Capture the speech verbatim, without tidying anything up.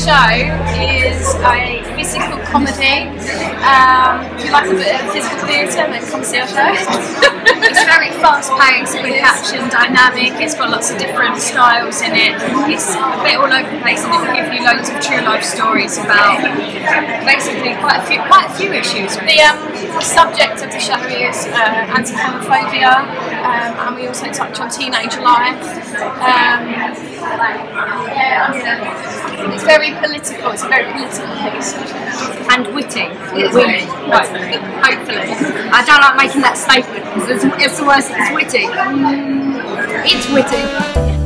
show is a physical comedy. Um, if you like a bit of physical theatre, then come see our show. It's very fast-paced, quick action, dynamic. It's got lots of different styles in it. It's a bit all over the place, and it will give you loads of true life stories about basically quite a few, quite a few issues. The um, subject of the show is uh, anti-homophobia, um, and we also touch on teenage life. Um, yeah, yeah. It's very political. It's a very political piece. And witty. It's Witty. hopefully. hopefully. I don't like making that statement because it's, it's the worst, it's witty. It's witty.